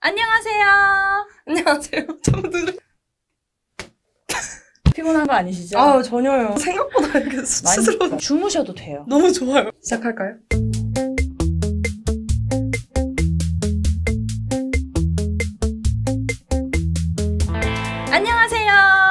안녕하세요. 안녕하세요. 저분들 피곤한 거 아니시죠? 전혀요. 생각보다 이렇게 수치스러운. 많이 주무셔도 돼요. 너무 좋아요. 시작할까요? 안녕하세요.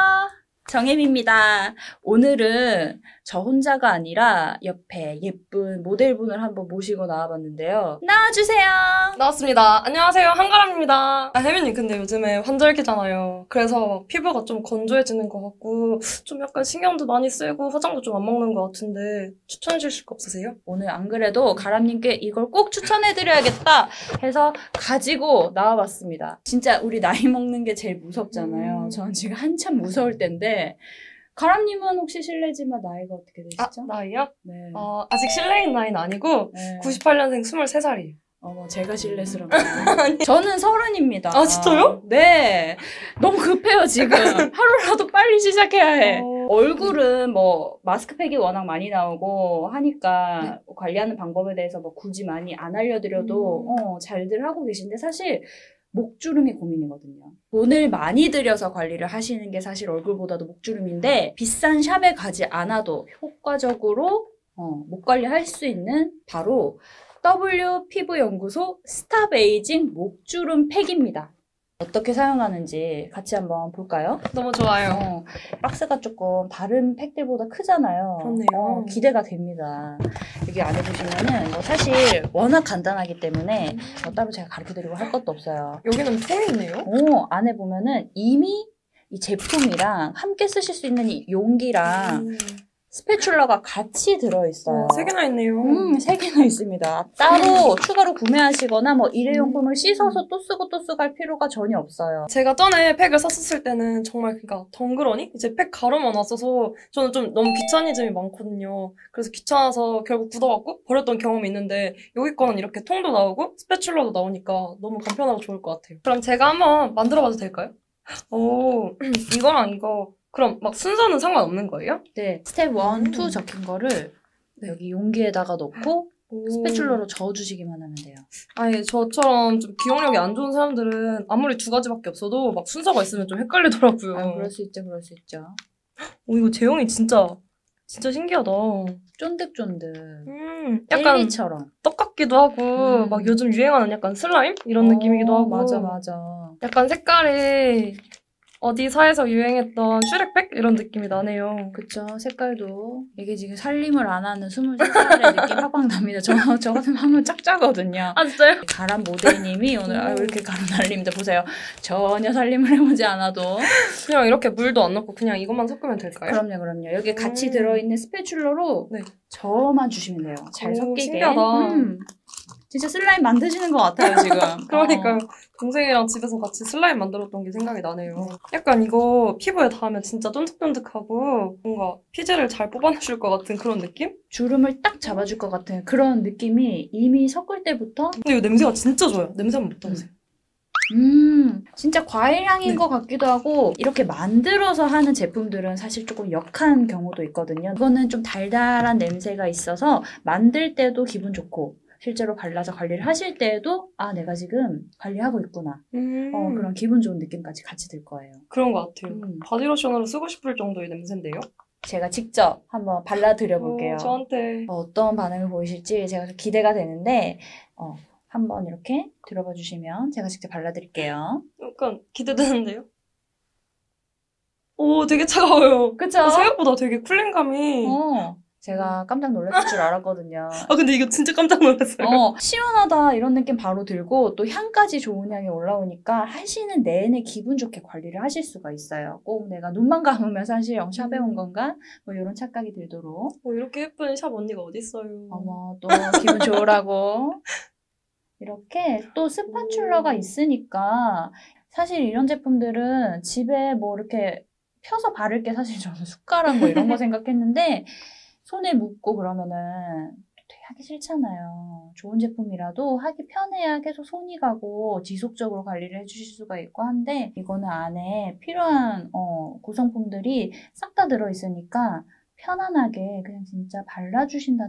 정혜미입니다. 오늘은 저 혼자가 아니라 옆에 예쁜 모델분을 한번 모시고 나와봤는데요. 나와주세요. 나왔습니다. 안녕하세요. 한가람입니다. 혜민님 근데 요즘에 환절기잖아요. 그래서 피부가 좀 건조해지는 것 같고 좀 약간 신경도 많이 쓰이고 화장도 좀 안 먹는 것 같은데 추천해 주실 거 없으세요? 오늘 안 그래도 가람님께 이걸 꼭 추천해드려야겠다 해서 가지고 나와봤습니다. 진짜 우리 나이 먹는 게 제일 무섭잖아요. 저는 지금 한참 무서울 때인데 가람님은 혹시 실례지만 나이가 어떻게 되시죠? 나이요? 네. 아직 실내인 나이는 아니고 네. 98년생 23살이에요. 제가 실례스럽네요. 저는 30입니다. 진짜요? 네. 너무 급해요, 지금. 하루라도 빨리 시작해야 해. 얼굴은 뭐, 마스크팩이 워낙 많이 나오고 하니까 관리하는 방법에 대해서 뭐 굳이 많이 안 알려드려도, 잘들 하고 계신데 사실 목주름이 고민이거든요. 돈을 많이 들여서 관리를 하시는 게 사실 얼굴보다도 목주름인데 비싼 샵에 가지 않아도 효과적으로 목 관리할 수 있는 바로 W 피부연구소 스탑 에이징 목주름 팩입니다. 어떻게 사용하는지 같이 한번 볼까요? 너무 좋아요. 박스가 조금 다른 팩들보다 크잖아요. 그렇네요. 기대가 됩니다. 여기 안에 보시면은 사실 워낙 간단하기 때문에 따로 제가 가르쳐드리고 할 것도 없어요. 여기는 폼이 있네요. 안에 보면은 이미 이 제품이랑 함께 쓰실 수 있는 이 용기랑 스패츌러가 같이 들어있어요. 3개나 있네요. 3개나 있습니다. 따로 추가로 구매하시거나 뭐 일회용품을 씻어서 또 쓰고 할 필요가 전혀 없어요. 제가 전에 팩을 샀었을 때는 정말 그러니까 덩그러니? 이제 팩 가루만 왔어서 저는 좀 너무 귀차니즘이 많거든요. 그래서 귀찮아서 결국 굳어갖고 버렸던 경험이 있는데 여기 거는 이렇게 통도 나오고 스패츌러도 나오니까 너무 간편하고 좋을 것 같아요. 그럼 제가 한번 만들어봐도 될까요? 이거랑 이거 그럼 막 순서는 상관없는 거예요? 네, 스텝 1, 2 적힌 거를 여기 용기에다가 넣고 스패츌러로 저어주시기만 하면 돼요. 저처럼 좀 기억력이 안 좋은 사람들은 아무리 2가지밖에 없어도 막 순서가 있으면 좀 헷갈리더라고요. 그럴 수 있죠, 그럴 수 있죠. 이거 제형이 진짜 신기하다. 쫀득쫀득. 약간 젤리처럼. 떡 같기도 하고 막 요즘 유행하는 약간 슬라임? 이런 느낌이기도 하고. 맞아. 약간 색깔이 어디 사에서 유행했던 슈렉팩? 이런 느낌이 나네요. 그쵸. 색깔도. 이게 지금 살림을 안 하는 23살의 느낌 확 납니다. 저 같은 하면 짝짝거든요. 진짜요? 가람 모델님이 오늘 왜 이렇게 가람 날립니다. 보세요. 전혀 살림을 해보지 않아도. 그냥 이렇게 물도 안 넣고 그냥 이것만 섞으면 될까요? 그럼요. 여기 같이 들어있는 스패츌러로 저어만 주시면 돼요. 잘 섞이게. 신기하다. 진짜 슬라임 만드시는 것 같아요, 지금. 그러니까요. 동생이랑 집에서 같이 슬라임 만들었던 게 생각이 나네요. 약간 이거 피부에 닿으면 진짜 쫀득쫀득하고 뭔가 피지를 잘 뽑아내줄 것 같은 그런 느낌? 주름을 딱 잡아줄 것 같은 그런 느낌이 이미 섞을 때부터. 근데 이거 냄새가 진짜 좋아요. 냄새 한번 맡아보세요. 진짜 과일 향인 것 같기도 하고 이렇게 만들어서 하는 제품들은 사실 조금 역한 경우도 있거든요. 이거는 좀 달달한 냄새가 있어서 만들 때도 기분 좋고 실제로 발라서 관리를 하실 때에도 내가 지금 관리하고 있구나. 그런 기분 좋은 느낌까지 같이 들 거예요. 그런 것 같아요. 바디로션으로 쓰고 싶을 정도의 냄새인데요. 제가 직접 한번 발라드려 볼게요. 저한테 어떤 반응을 보이실지 제가 기대가 되는데 한번 이렇게 들어봐 주시면 제가 직접 발라드릴게요. 약간 기대되는데요? 되게 차가워요. 그쵸? 생각보다 되게 쿨링감이. 제가 깜짝 놀랐을 줄 알았거든요. 근데 이거 진짜 깜짝 놀랐어요. 시원하다 이런 느낌 바로 들고 또 향까지 좋은 향이 올라오니까 하시는 내내 기분 좋게 관리를 하실 수가 있어요. 꼭 내가 눈만 감으면 사실 샵에 온 건가? 뭐 이런 착각이 들도록. 이렇게 예쁜 샵 언니가 어딨어요. 어머, 또 기분 좋으라고. 이렇게 또 스파츌러가 있으니까 사실 이런 제품들은 집에 뭐 이렇게 펴서 바를 게 사실 저는 숟가락 뭐 이런 거 생각했는데 손에 묻고 그러면은 되게 하기 싫잖아요. 좋은 제품이라도 하기 편해야 계속 손이 가고 지속적으로 관리를 해주실 수가 있고 한데 이거는 안에 필요한 구성품들이 싹 다 들어있으니까 편안하게 그냥 진짜 발라주신다는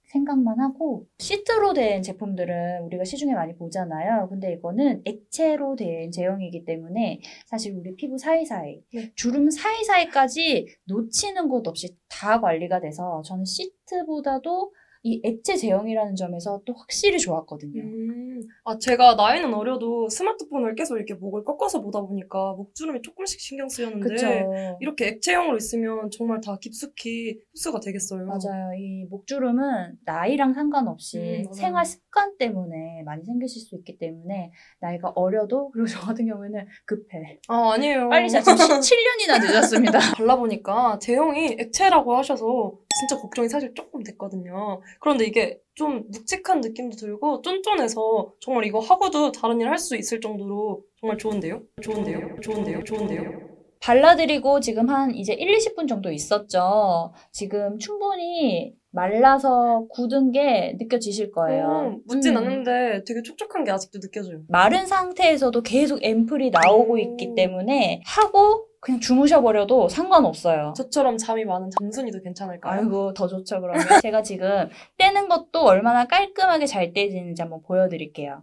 생각만 하고 시트로 된 제품들은 우리가 시중에 많이 보잖아요. 근데 이거는 액체로 된 제형이기 때문에 사실 우리 피부 사이사이, 네. 주름 사이사이까지 놓치는 곳 없이 다 관리가 돼서 저는 시트보다도 이 액체 제형이라는 점에서 또 확실히 좋았거든요. 제가 나이는 어려도 스마트폰을 계속 이렇게 목을 꺾어서 보다 보니까 목주름이 조금씩 신경 쓰였는데 그쵸. 이렇게 액체형으로 있으면 정말 다 깊숙이 흡수가 되겠어요. 맞아요. 이 목주름은 나이랑 상관없이 맞아요. 생활 습관 때문에 많이 생기실 수 있기 때문에 나이가 어려도, 그리고 저 같은 경우에는 급해. 아니에요. 빨리 지금 17년이나 늦었습니다. 발라보니까 제형이 액체라고 하셔서 진짜 걱정이 사실 조금 됐거든요. 그런데 이게 좀 묵직한 느낌도 들고 쫀쫀해서 정말 이거 하고도 다른 일 할 수 있을 정도로 정말 좋은데요? 좋은데요? 발라드리고 지금 한 이제 1, 20분 정도 있었죠. 지금 충분히 말라서 굳은 게 느껴지실 거예요. 묻진 않는데 되게 촉촉한 게 아직도 느껴져요. 마른 상태에서도 계속 앰플이 나오고 있기 때문에 하고 그냥 주무셔버려도 상관없어요. 저처럼 잠이 많은 잠순이도 괜찮을까요? 아이고, 더 좋죠, 그러면. 제가 지금 떼는 것도 얼마나 깔끔하게 잘 떼지는지 한번 보여드릴게요.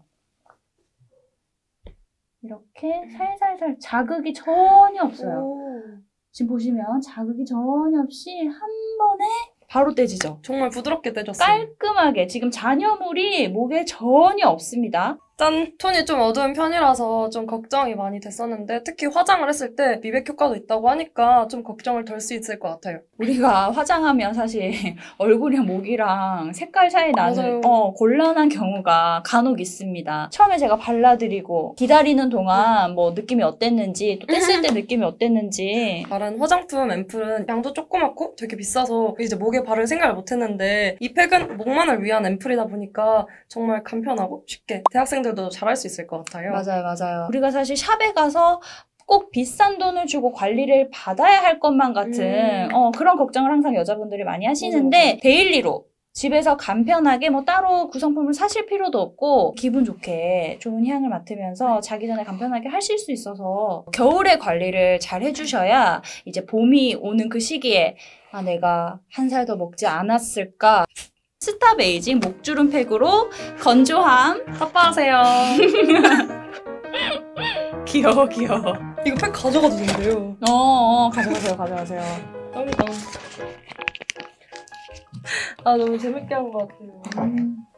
이렇게 살살살 자극이 전혀 없어요. 지금 보시면 자극이 전혀 없이 한 번에 바로 떼지죠. 정말 부드럽게 떼졌어요. 깔끔하게. 지금 잔여물이 목에 전혀 없습니다. 짠! 톤이 좀 어두운 편이라서 좀 걱정이 많이 됐었는데 특히 화장을 했을 때 미백 효과도 있다고 하니까 좀 걱정을 덜 수 있을 것 같아요. 우리가 화장하면 사실 얼굴이랑 목이랑 색깔 차이 나는 곤란한 경우가 간혹 있습니다. 처음에 제가 발라드리고 기다리는 동안 뭐 느낌이 어땠는지, 또 뗐을 때 느낌이 어땠는지. 다른 화장품 앰플은 양도 조그맣고 되게 비싸서 이제 목에 바를 생각을 못했는데 이 팩은 목만을 위한 앰플이다 보니까 정말 간편하고 쉽게 대학생들도 잘할 수 있을 것 같아요. 맞아요. 우리가 사실 샵에 가서 꼭 비싼 돈을 주고 관리를 받아야 할 것만 같은 그런 걱정을 항상 여자분들이 많이 하시는데 맞아요. 데일리로 집에서 간편하게 뭐 따로 구성품을 사실 필요도 없고 기분 좋게 좋은 향을 맡으면서 자기 전에 간편하게 하실 수 있어서 겨울에 관리를 잘 해주셔야 이제 봄이 오는 그 시기에 내가 한 살 더 먹지 않았을까. 스탑 에이징 목주름 팩으로 건조함 덮어하세요. 귀여워. 이거 팩 가져가도 된대요. 가져가세요. 땀이다. 너무 재밌게 한 것 같아요.